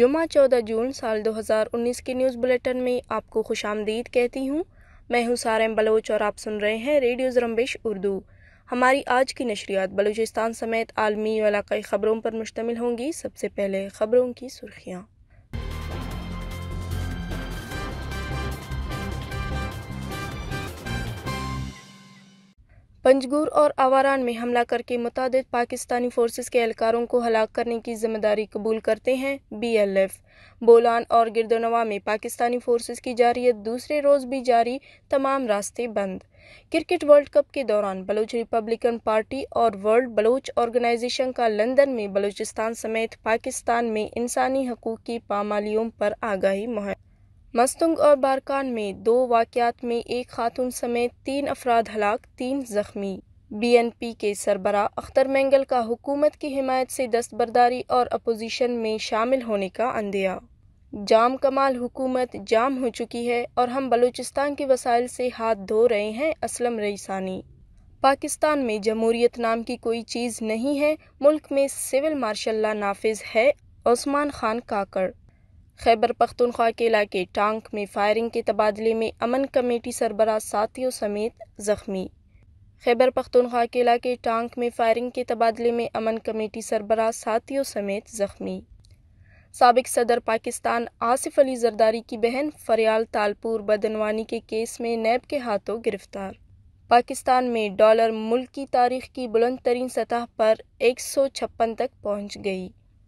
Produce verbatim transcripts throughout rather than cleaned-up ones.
جمعہ چودہ جون سال دو ہزار انیس کے نیوز بلیٹن میں آپ کو خوش آمدید کہتی ہوں۔ میں ہوں سارم بلوچ اور آپ سن رہے ہیں ریڈیو زرمبش اردو۔ ہماری آج کی نشریات بلوچستان سمیت عالمی و علاقائی خبروں پر مشتمل ہوں گی۔ سب سے پہلے خبروں کی سرخیاں۔ پنجگور اور آواران میں حملہ کر کے متعدد پاکستانی فورسز کے اہلکاروں کو ہلاک کرنے کی ذمہ داری قبول کرتے ہیں بی ایل ایف۔ بولان اور گردونواں میں پاکستانی فورسز کی جارحیت دوسرے روز بھی جاری، تمام راستے بند۔ کرکٹ ورلڈ کپ کے دوران بلوچ ریپبلکن پارٹی اور ورلڈ بلوچ آرگنائزیشن کا لندن میں بلوچستان سمیت پاکستان میں انسانی حقوق کی پامالیوں پر آگاہی مہم۔ مستنگ اور بارکان میں دو واقعات میں ایک خاتون سمیت تین افراد ہلاک، تین زخمی۔ بی این پی کے سربراہ اختر مینگل کا حکومت کی حمایت سے دستبرداری اور اپوزیشن میں شامل ہونے کا عندیہ۔ جام کمال حکومت جام ہو چکی ہے اور ہم بلوچستان کے وسائل سے ہاتھ دھو رہے ہیں، اسلم رئیسانی۔ پاکستان میں جمہوریت نام کی کوئی چیز نہیں ہے، ملک میں سول مارشل لا نافذ ہے، عثمان خان کاکڑ۔ خیبر پختونخوا کے علاقے ٹانک میں فائرنگ کے تبادلے میں امن کمیٹی سربراہ ساتھیوں سمیت زخمی۔ خیبر پختونخوا کے علاقے ٹانک میں فائرنگ کے تبادلے میں امن کمیٹی سربراہ ساتھیوں سمیت زخمی۔ سابق صدر پاکستان آصف علی زرداری کی بہن فریال تالپور بدعنوانی کے کیس میں نیب کے ہاتھوں گرفتار۔ پاکستان میں ڈالر ملک کی تاریخ کی بلند ترین سطح پر ایک سو چھپن تک پہنچ گئی۔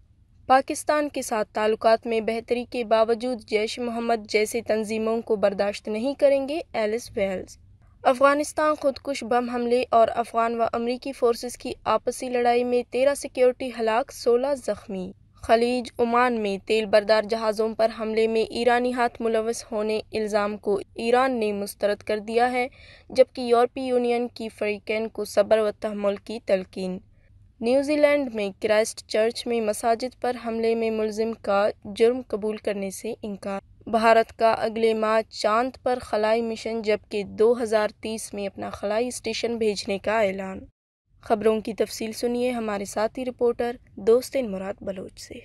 پاکستان کے ساتھ تعلقات میں بہتری کے باوجود جیش محمد جیسے تنظیموں کو برداشت نہیں کریں گے، ایلس ویلز۔ افغانستان خودکش بم حملے اور افغان و امریکی فورسز کی آپسی لڑائی میں تیرہ سیکیورٹی ہلاک، سولہ زخمی۔ خلیج عمان میں تیل بردار جہازوں پر حملے میں ایرانی ہاتھ ملوث ہونے الزام کو ایران نے مسترد کر دیا ہے، جبکہ یورپی یونین کی فریقین کو صبر و تحمل کی تلقین۔ New Zealand Christchurch میں مساجد پر حملے میں ملزم کا جرم قبول کرنے سے انکار۔ بھارت کا اگلے ماہ چاند پر خلائی مشن جبکہ دو ہزار تیس میں اپنا خلائی اسٹیشن بھیجنے کا اعلان۔ خبروں کی تفصیل سنیے ہمارے ساتھی رپورٹر دوستین مراد بلوچ سے۔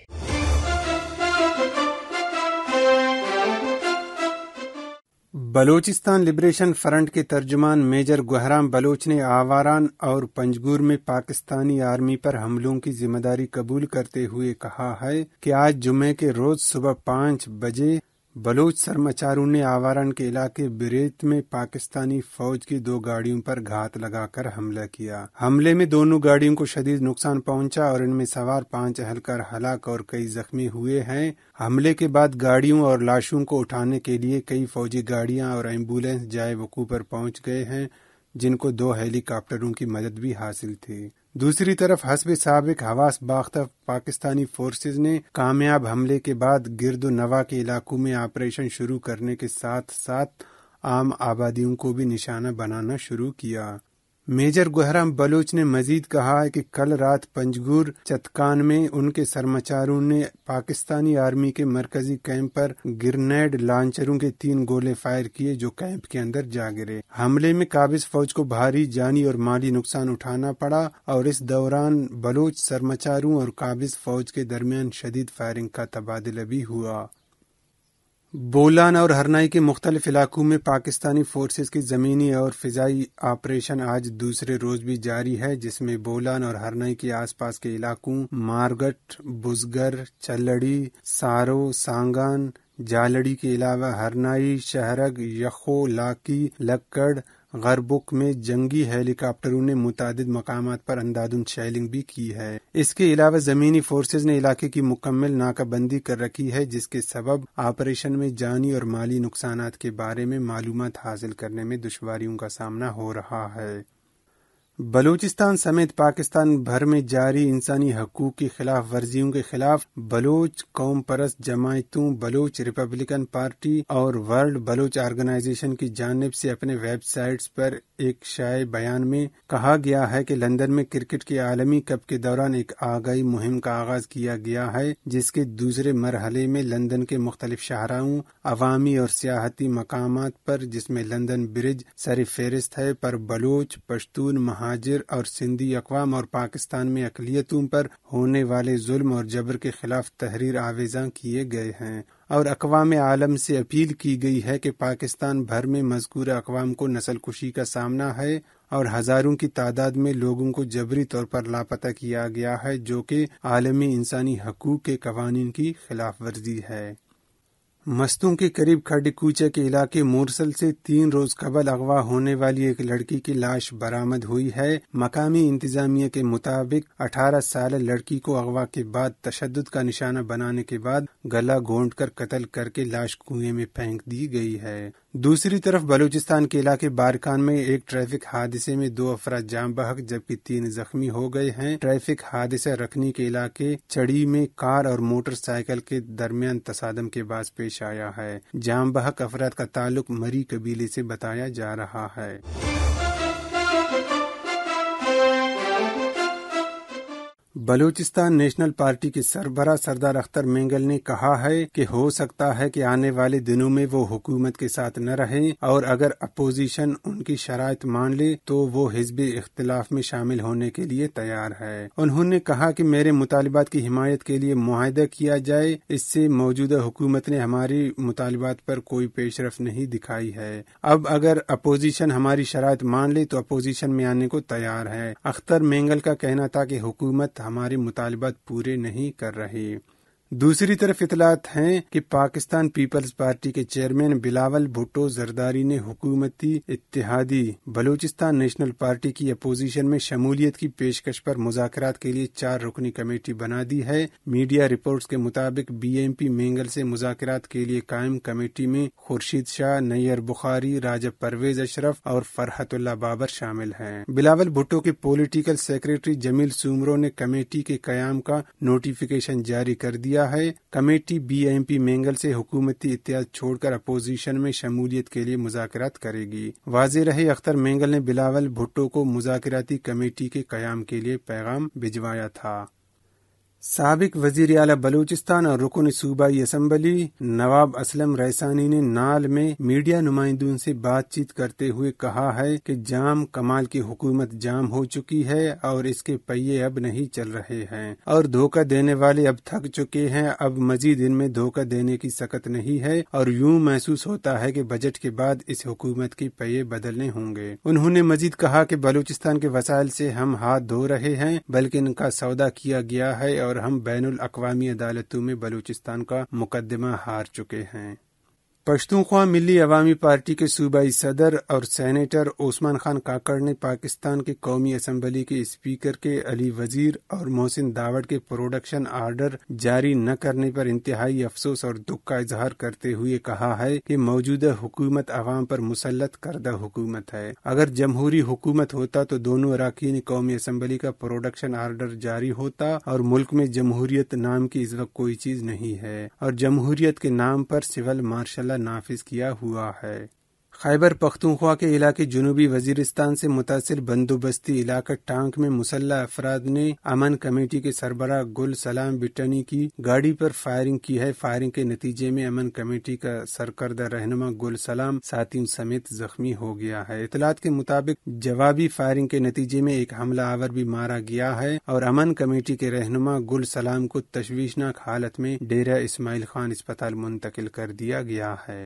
بلوچستان لبریشن فرنٹ کے ترجمان میجر گہرام بلوچ نے آواران اور پنجگور میں پاکستانی آرمی پر حملوں کی ذمہ داری قبول کرتے ہوئے کہا ہے کہ آج جمعے کے روز صبح پانچ بجے بلوچ سرمچاروں نے آواران کے علاقے بریت میں پاکستانی فوج کی دو گاڑیوں پر گھات لگا کر حملہ کیا۔ حملے میں دونوں گاڑیوں کو شدید نقصان پہنچا اور ان میں سوار پانچ اہلکار ہلاک اور کئی زخمی ہوئے ہیں۔ حملے کے بعد گاڑیوں اور لاشوں کو اٹھانے کے لیے کئی فوجی گاڑیاں اور ایمبولینس جائے وقوع پر پہنچ گئے ہیں، جن کو دو ہیلی کاپٹروں کی مدد بھی حاصل تھی۔ دوسری طرف حسب سابق حواس باختہ پاکستانی فورسز نے کامیاب حملے کے بعد گرد و نواح کے علاقوں میں آپریشن شروع کرنے کے ساتھ ساتھ عام آبادیوں کو بھی نشانہ بنانا شروع کیا۔ میجر گہرام بلوچ نے مزید کہا ہے کہ کل رات پنجگور چتکان میں ان کے سرمچاروں نے پاکستانی آرمی کے مرکزی کیمپ پر گرنیڈ لانچروں کے تین گولے فائر کیے جو کیمپ کے اندر جا گرے۔ حملے میں قابض فوج کو بھاری جانی اور مالی نقصان اٹھانا پڑا اور اس دوران بلوچ سرمچاروں اور قابض فوج کے درمیان شدید فائرنگ کا تبادلہ بھی ہوا۔ بولان اور ہرنائی کے مختلف علاقوں میں پاکستانی فورسز کی زمینی اور فضائی آپریشن آج دوسرے روز بھی جاری ہے، جس میں بولان اور ہرنائی کے آس پاس کے علاقوں مارگٹ، بزگر، چلڑی، سارو، سانگان، جالڑی کے علاوہ ہرنائی، شہرگ، یخو، لاکی، لکڑ، غربک میں جنگی ہیلی کاپٹروں نے متعدد مقامات پر اندھادھند شیلنگ بھی کی ہے۔ اس کے علاوہ زمینی فورسز نے علاقے کی مکمل ناکہ بندی کر رکھی ہے، جس کے سبب آپریشن میں جانی اور مالی نقصانات کے بارے میں معلومات حاصل کرنے میں دشواریوں کا سامنا ہو رہا ہے۔ بلوچستان سمیت پاکستان بھر میں جاری انسانی حقوق کی خلاف ورزیوں کے خلاف بلوچ قوم پرست جماعتوں، بلوچ ریپبلکن پارٹی اور ورلڈ بلوچ آرگنائزیشن کی جانب سے اپنے ویب سائٹس پر ایک شائع بیان میں کہا گیا ہے کہ لندن میں کرکٹ کے عالمی کپ کے دوران ایک آگاہی مہم کا آغاز کیا گیا ہے، جس کے دوسرے مرحلے میں لندن کے مختلف شاہراہوں، عوامی اور سیاحتی مقامات پر، جس میں لندن برج سر فہرست ہے، پر بلوچ، پشتون، مہا مہاجر اور سندھی اقوام اور پاکستان میں اقلیتوں پر ہونے والے ظلم اور جبر کے خلاف تحریر آویزاں کیے گئے ہیں، اور اقوام عالم سے اپیل کی گئی ہے کہ پاکستان بھر میں مذکورہ اقوام کو نسل کشی کا سامنا ہے اور ہزاروں کی تعداد میں لوگوں کو جبری طور پر لاپتہ کیا گیا ہے، جو کہ عالمی انسانی حقوق کے قوانین کی خلاف ورزی ہے۔ مستوں کے قریب کھڈ کوچہ کے علاقے مورسل سے تین روز قبل اغوا ہونے والی ایک لڑکی کی لاش برآمد ہوئی ہے۔ مقامی انتظامیہ کے مطابق اٹھارہ سالہ لڑکی کو اغوا کے بعد تشدد کا نشانہ بنانے کے بعد گلا گھونٹ کر قتل کر کے لاش کنویں میں پھینک دی گئی ہے۔ دوسری طرف بلوچستان کے علاقے بارکان میں ایک ٹریفک حادثے میں دو افراد جاں بحق جبکہ تین زخمی ہو گئے ہیں۔ ٹریفک حادثہ رکھنی کے علاقے چڑی میں کار اور موٹر سائیکل کے درمیان تصادم کے باعث پیش آیا ہے۔ جاں بحق افراد کا تعلق مری قبیلے سے بتایا جا رہا ہے۔ بلوچستان نیشنل پارٹی کے سربراہ سردار اختر مینگل نے کہا ہے کہ ہو سکتا ہے کہ آنے والے دنوں میں وہ حکومت کے ساتھ نہ رہیں، اور اگر اپوزیشن ان کی شرائط مان لے تو وہ حزب اختلاف میں شامل ہونے کے لیے تیار ہے۔ انہوں نے کہا کہ میرے مطالبات کی حمایت کے لیے معاہدہ کیا جائے، اس سے موجودہ حکومت نے ہماری مطالبات پر کوئی پیش رفت نہیں دکھائی ہے۔ اب اگر اپوزیشن ہماری شرائط مان لے تو اپوزیشن میں آنے کو تیار ہے۔ اختر مینگل کا کہنا تھا کہ حکومت ہمارے مطالبات پورے نہیں کر رہی۔ دوسری طرف اطلاعات ہیں کہ پاکستان پیپلز پارٹی کے چیئرمین بلاول بھٹو زرداری نے حکومتی اتحادی بلوچستان نیشنل پارٹی کی اپوزیشن میں شمولیت کی پیشکش پر مذاکرات کے لیے چار رکنی کمیٹی بنا دی ہے۔ میڈیا رپورٹس کے مطابق بی ایم پی مینگل سے مذاکرات کے لیے قائم کمیٹی میں خورشید شاہ، نیئر بخاری، راجہ پرویز اشرف اور فرحت اللہ بابر شامل ہیں۔ بلاول بھٹو کے پولیٹیکل سیکریٹری جمیل سومرو نے کمیٹی کے قیام کا نوٹیفیکیشن جاری کر دیا ہے۔ Committee B M P Mengal سے حکومتی اتحاد چھوڑ کر اپوزیشن میں شمولیت کے لیے مذاکرات کرے گی۔ واضح رہے اختر مینگل نے بلاول بھٹو کو مذاکراتی کمیٹی کے قیام کے لیے پیغام بھجوایا تھا۔ سابق وزیر اعلیٰ بلوچستان اور رکن صوبائی اسمبلی نواب اسلم ریسانی نے نال میں میڈیا نمائندوں سے بات چیت کرتے ہوئے کہا ہے کہ جام کمال کی حکومت جام ہو چکی ہے اور اس کے پہیے اب نہیں چل رہے ہیں، اور دھوکہ دینے والے اب تھک چکے ہیں۔ اب مزید ان میں دھوکہ دینے کی سکت نہیں ہے، اور یوں محسوس ہوتا ہے کہ بجٹ کے بعد اس حکومت کے پہیے بدلنے ہوں گے۔ انہوں نے مزید کہا کہ بلوچستان کے وسائل سے ہم ہاتھ دھو رہے ہیں، بلکہ ان کا سودا کیا گیا ہے، اور ہم بین الاقوامی عدالتوں میں بلوچستان کا مقدمہ ہار چکے ہیں۔ پشتونخوا ملی عوامی پارٹی کے صوبائی صدر اور سینیٹر عثمان خان کاکڑ نے پاکستان کے قومی اسمبلی کے اسپیکر کے علی وزیر اور محسن داوڑ کے پروڈکشن آرڈر جاری نہ کرنے پر انتہائی افسوس اور دکھ کا اظہار کرتے ہوئے کہا ہے کہ موجودہ حکومت عوام پر مسلط کردہ حکومت ہے۔ اگر جمہوری حکومت ہوتا تو دونوں اراکین قومی اسمبلی کا پروڈکشن آرڈر جاری ہوتا، اور ملک میں جمہوریت نام کی اس وقت کوئی چیز نہیں ہے، اور جمہوریت کے نام پر سول مارشل نافذ کیا ہوا ہے۔ خیبر پختونخوا کے علاقے جنوبی وزیرستان سے متصل بندوبستی علاقہ ٹانک میں مسلح افراد نے امن کمیٹی کے سربراہ گل سلام بٹنی کی گاڑی پر فائرنگ کی ہے۔ فائرنگ کے نتیجے میں امن کمیٹی کا سرکردہ رہنما گل سلام ساتھیوں سمیت زخمی ہو گیا ہے۔ اطلاعات کے مطابق جوابی فائرنگ کے نتیجے میں ایک حملہ آور بھی مارا گیا ہے، اور امن کمیٹی کے رہنما گل سلام کو تشویشناک حالت میں ڈیرہ اسماعیل خان اسپتال منتقل کر دیا گیا ہے۔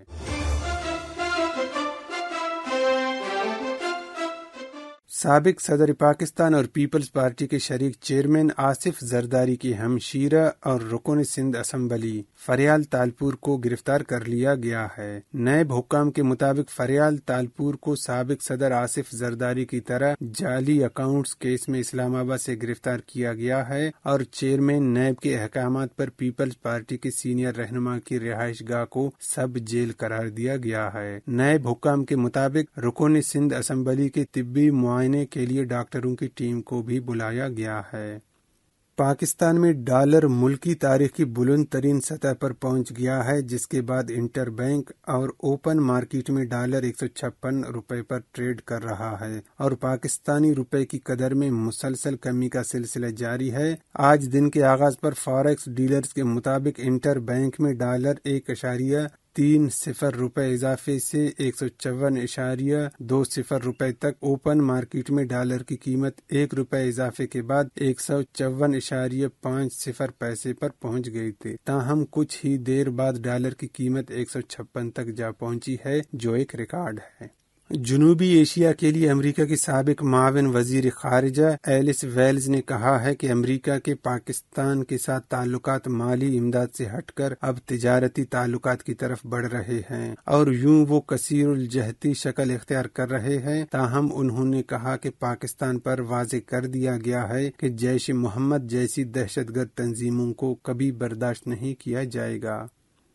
سابق صدر پاکستان اور پیپلز پارٹی کے شریک چیئرمین آصف زرداری کی ہمشیرہ اور رکن سندھ اسمبلی فریال تالپور کو گرفتار کر لیا گیا ہے۔ نیب حکام کے مطابق فریال تالپور کو سابق صدر آصف زرداری کی طرح جعلی اکاؤنٹس کیس میں اسلام آباد سے گرفتار کیا گیا ہے، اور چیئرمین نیب کے احکامات پر پیپلز پارٹی کے سینئر رہنما کی رہائش گاہ کو سب جیل قرار دیا گیا ہے۔ نیب حکام کے مطابق رکن سندھ اسمبلی کے طبی معائنے کے لیے ڈاکٹروں کی ٹیم کو بھی بلایا گیا ہے۔ پاکستان میں ڈالر ملکی تاریخ کی بلند ترین سطح پر پہنچ گیا ہے، جس کے بعد انٹر بینک اور اوپن مارکیٹ میں ڈالر ایک سو چھپن روپے پر ٹریڈ کر رہا ہے، اور پاکستانی روپے کی قدر میں مسلسل کمی کا سلسلہ جاری ہے۔ آج دن کے آغاز پر فاریکس ڈیلرز کے مطابق انٹر بینک میں ڈالر ایک اشاریہ تین صفر روپے اضافے سے ایک سو چون اشاریہ دو صفر روپے تک، اوپن مارکیٹ میں ڈالر کی قیمت ایک روپے اضافے کے بعد ایک سو چون اشاریہ پانچ صفر پیسے پر پہنچ گئی تھی، تاہم کچھ ہی دیر بعد ڈالر کی قیمت ایک سو چھپن تک جا پہنچی ہے، جو ایک ریکارڈ ہے۔ جنوبی ایشیا کے لیے امریکہ کی سابق معاون وزیر خارجہ ایلس ویلز نے کہا ہے کہ امریکہ کے پاکستان کے ساتھ تعلقات مالی امداد سے ہٹ کر اب تجارتی تعلقات کی طرف بڑھ رہے ہیں اور یوں وہ کثیر الجہتی شکل اختیار کر رہے ہیں، تاہم انہوں نے کہا کہ پاکستان پر واضح کر دیا گیا ہے کہ جیش محمد جیسی دہشت گرد تنظیموں کو کبھی برداشت نہیں کیا جائے گا۔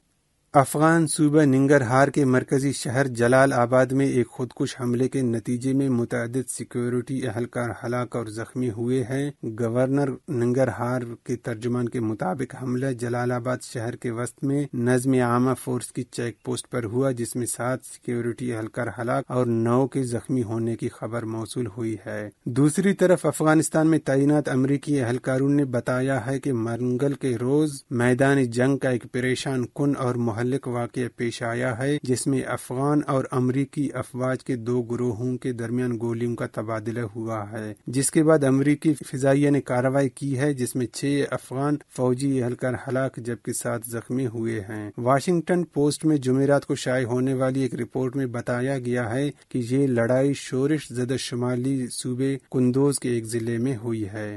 افغان صوبہ ننگرہار کے مرکزی شہر جلال آباد میں ایک خودکش حملے کے نتیجے میں متعدد سیکیورٹی اہلکار ہلاک اور زخمی ہوئے ہیں۔ گورنر ننگرہار کے ترجمان کے مطابق حملہ جلال آباد شہر کے وسط میں نظم عامہ فورس کی چیک پوسٹ پر ہوا، جس میں سات سیکیورٹی اہلکار ہلاک اور نو کے زخمی ہونے کی خبر موصول ہوئی ہے۔ دوسری طرف افغانستان میں تعینات امریکی اہلکاروں نے بتایا ہے کہ منگل کے روز میدان جنگ کا ایک پریشان کن اور مہلک واقعہ پیش آیا ہے، جس میں افغان اور امریکی افواج کے دو گروہوں کے درمیان گولیوں کا تبادلہ ہوا ہے، جس کے بعد امریکی فضائیہ نے کارروائی کی ہے، جس میں چھ افغان فوجی اہلکار ہلاک جبکہ سات زخمی ہوئے ہیں۔ واشنگٹن پوسٹ میں جمعرات کو شائع ہونے والی ایک رپورٹ میں بتایا گیا ہے کہ یہ لڑائی شورش زدہ شمالی صوبے قندوز کے ایک ضلع میں ہوئی ہے۔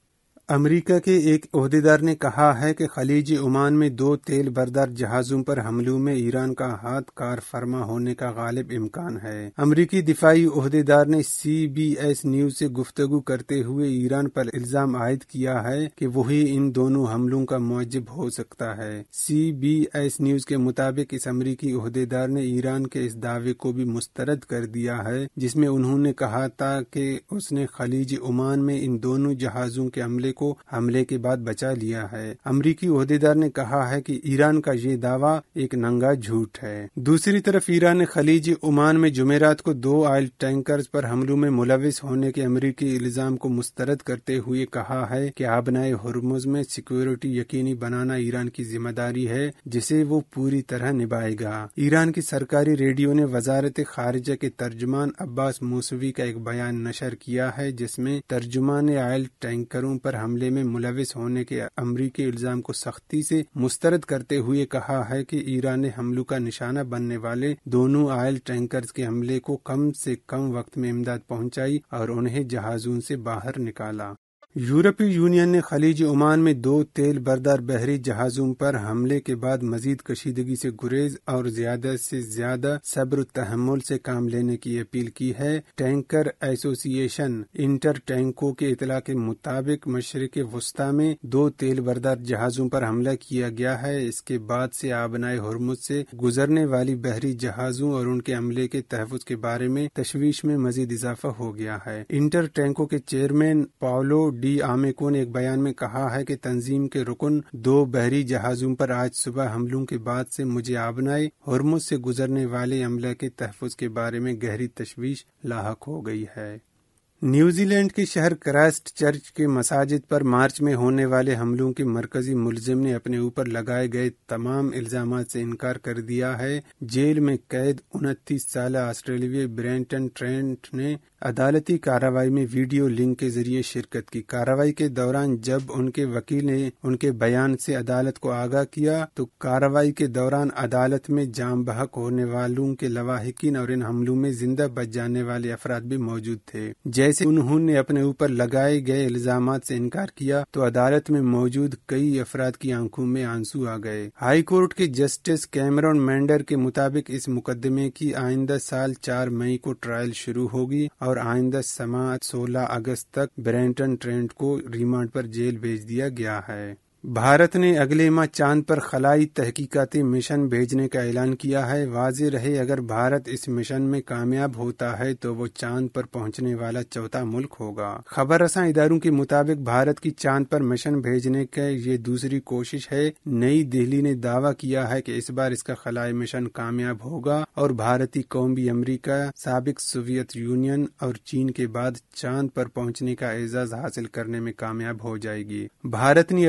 امریکہ کے ایک عہدیدار نے کہا ہے کہ خلیج عمان میں دو تیل بردار جہازوں پر حملوں میں ایران کا ہاتھ کار فرما ہونے کا غالب امکان ہے۔ امریکی دفاعی عہدیدار نے سی بی ایس نیوز سے گفتگو کرتے ہوئے ایران پر الزام عائد کیا ہے کہ وہی ان دونوں حملوں کا موجب ہو سکتا ہے۔ سی بی ایس نیوز کے مطابق اس امریکی عہدیدار نے ایران کے اس دعوے کو بھی مسترد کر دیا ہے، جس میں انہوں نے کہا تھا کہ اس نے خلیج عمان میں ان دونوں جہازوں کے حملے کو حملے کے بعد بچا لیا ہے۔ امریکی عہدیدار نے کہا ہے کہ ایران کا یہ دعویٰ ایک ننگا جھوٹ ہے۔ دوسری طرف ایران نے خلیج عمان میں جمعرات کو دو آئل ٹینکرز پر حملوں میں ملوث ہونے کے امریکی الزام کو مسترد کرتے ہوئے کہا ہے کہ آبنائے ہرمز میں سیکیورٹی یقینی بنانا ایران کی ذمہ داری ہے، جسے وہ پوری طرح نبھائے گا۔ ایران کی سرکاری ریڈیو نے وزارت خارجہ کے ترجمان عباس موسوی کا ایک بیان نشر کیا ہے، جس میں ترجمان نے آئل ٹینکروں پر حملے میں ملوث ہونے کے امریکی الزام کو سختی سے مسترد کرتے ہوئے کہا ہے کہ ایران نے حملوں کا نشانہ بننے والے دونوں آئل ٹینکرز کے حملے کو کم سے کم وقت میں امداد پہنچائی اور انہیں جہازوں سے باہر نکالا۔ یورپی یونین نے خلیج عمان میں دو تیل بردار بحری جہازوں پر حملے کے بعد مزید کشیدگی سے گریز اور زیادہ سے زیادہ صبر و تحمل سے کام لینے کی اپیل کی ہے۔ ٹینکر ایسوسی ایشن انٹر ٹینکو کے اطلاع کے مطابق مشرق وسطی میں دو تیل بردار جہازوں پر حملہ کیا گیا ہے۔ اس کے بعد سے آبنائے ہرمز سے گزرنے والی بحری جہازوں اور ان کے عملے کے تحفظ کے بارے میں تشویش میں مزید اضافہ ہو گیا ہے۔ انٹر ٹینکو کے چیئرمین پاولو ڈی آمیکو نے ایک بیان میں کہا ہے کہ تنظیم کے رکن دو بحری جہازوں پر آج صبح حملوں کے بعد سے مجھے آبنائے ہرمز سے گزرنے والے عملے کے تحفظ کے بارے میں گہری تشویش لاحق ہو گئی ہے۔ نیوزی لینڈ کے شہر کرائسٹ چرچ کے مساجد پر مارچ میں ہونے والے حملوں کے مرکزی ملزم نے اپنے اوپر لگائے گئے تمام الزامات سے انکار کر دیا ہے۔ جیل میں قید انتیس سالہ آسٹریلوی برینٹن ٹرینٹ نے عدالتی کارروائی میں ویڈیو لنک کے ذریعے شرکت کی۔ کارروائی کے دوران جب ان کے وکیل نے ان کے بیان سے عدالت کو آگاہ کیا تو کارروائی کے دوران عدالت میں جام بحق ہونے والوں کے لواحقین اور ان حملوں میں زندہ بچ جانے والے افراد بھی موجود تھے۔ جیسے انہوں نے اپنے اوپر لگائے گئے الزامات سے انکار کیا تو عدالت میں موجود کئی افراد کی آنکھوں میں آنسو آ گئے۔ ہائی کورٹ کے جسٹس کیمرون مینڈر کے مطابق اس مقدمے کی آئندہ سال چار مئی کو ٹرائل شروع ہوگی اور اور آئندہ سماعت سولہ اگست تک برینٹن ٹرینٹ کو ریمانڈ پر جیل بھیج دیا گیا ہے۔ بھارت نے اگلے ماہ چاند پر خلائی تحقیقاتی مشن بھیجنے کا اعلان کیا ہے۔ واضح رہے اگر بھارت اس مشن میں کامیاب ہوتا ہے تو وہ چاند پر پہنچنے والا چوتھا ملک ہوگا۔ خبر رساں اداروں کے مطابق بھارت کی چاند پر مشن بھیجنے کا یہ دوسری کوشش ہے۔ نئی دہلی نے دعویٰ کیا ہے کہ اس بار اس کا خلائی مشن کامیاب ہوگا اور بھارتی قوم بھی امریکہ، سابق سوویت یونین اور چین کے بعد چاند پر پہنچنے کا اعزاز حاصل کرنے میں کامیاب ہو جائے گی۔ بھارت نے اپنے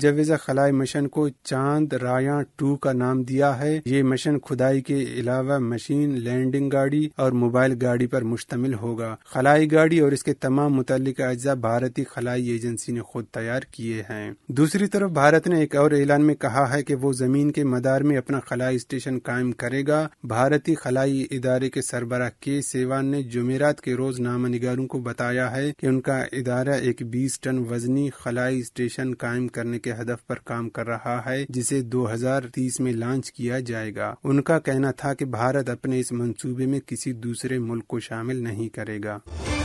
مجوزہ خلائی مشن کو چاند رایان ٹو کا نام دیا ہے۔ یہ مشن کھدائی کے علاوہ مشین لینڈنگ گاڑی اور موبائل گاڑی پر مشتمل ہوگا۔ خلائی گاڑی اور اس کے تمام متعلقہ اجزاء بھارتی خلائی ایجنسی نے خود تیار کیے ہیں۔ دوسری طرف بھارت نے ایک اور اعلان میں کہا ہے کہ وہ زمین کے مدار میں اپنا خلائی اسٹیشن قائم کرے گا۔ بھارتی خلائی ادارے کے سربراہ کے سیوان نے جمعرات کے روز نامہ نگاروں کو بتایا ہے کہ ان کا ادارہ ایک بیس ٹن وزنی خلائی اسٹیشن قائم کرنے کے ہدف پر کام کر رہا ہے، جسے دو ہزار تیس میں لانچ کیا جائے گا۔ ان کا کہنا تھا کہ بھارت اپنے اس منصوبے میں کسی دوسرے ملک کو شامل نہیں کرے گا۔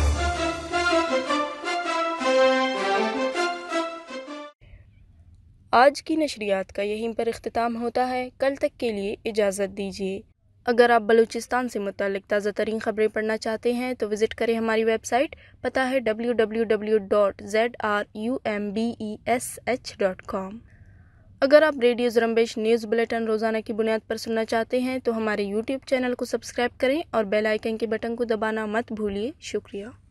آج کی نشریات کا یہیں پر اختتام ہوتا ہے۔ کل تک کے لیے اجازت دیجیے۔ اگر آپ بلوچستان سے متعلق تازہ ترین خبریں پڑھنا چاہتے ہیں تو وزٹ کریں ہماری ویب سائٹ، پتہ ہے W W W dot Z R U M B E S H dot com. اگر آپ ریڈیو زرمبیش نیوز بلیٹن روزانہ کی بنیاد پر سننا چاہتے ہیں تو ہمارے یوٹیوب چینل کو سبسکرائب کریں اور بیل آئیکن کے بٹن کو دبانا مت بھولیے۔ شکریہ۔